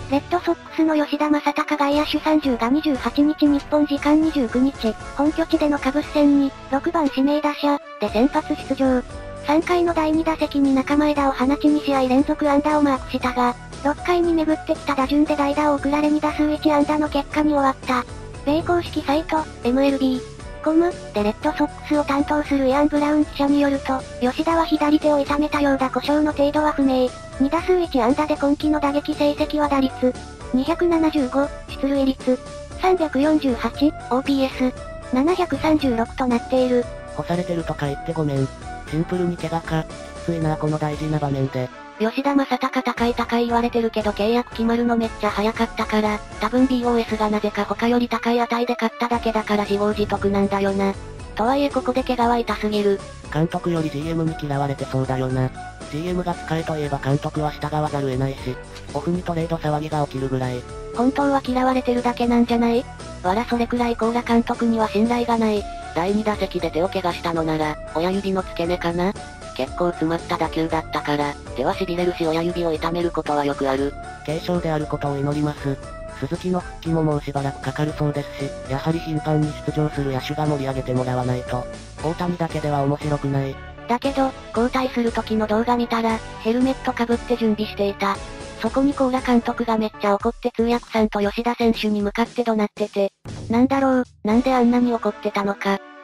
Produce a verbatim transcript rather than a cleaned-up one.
レッドソックスの吉田正尚外野手さんじゅうがにじゅうはちにち日本時間にじゅうくにち、本拠地でのカブス戦に、ろくばん指名打者、で先発出場。さんかいのだいに打席に中前田を放ちにしあい連続安打をマークしたが、ろっかいに巡ってきた打順で代打を送られに打数いち安打の結果に終わった。米公式サイト、エムエルビー コムでレッドソックスを担当するイアン・ブラウン記者によると、吉田は左手を痛めたようだ故障の程度は不明。に打数いち安打で今季の打撃成績は打率にななじゅうご、出塁率さんよんはち、オーピーエスななさんろくとなっている。 干されてるとか言ってごめん。シンプルに怪我か。きついなこの大事な場面で。 吉田正尚高い高い言われてるけど契約決まるのめっちゃ早かったから、多分 ビーオーエス がなぜか他より高い値で買っただけだから自業自得なんだよな。とはいえここで怪我は痛すぎる。 監督より ジーエム に嫌われてそうだよな。ジーエム が使えといえば監督は従わざる得ないし、オフにトレード騒ぎが起きるぐらい。 本当は嫌われてるだけなんじゃない？わらそれくらいコーラ監督には信頼がない。 だいに打席で手を怪我したのなら、親指の付け根かな？結構詰まった打球だったから、手は痺れるし親指を痛めることはよくある。軽傷であることを祈ります。鈴木の復帰ももうしばらくかかるそうですし、やはり頻繁に出場する野手が盛り上げてもらわないと、大谷だけでは面白くない。 だけど、交代する時の動画見たら、ヘルメットかぶって準備していた。そこにコーラ監督がめっちゃ怒って通訳さんと吉田選手に向かって怒鳴ってて、なんだろう、なんであんなに怒ってたのか。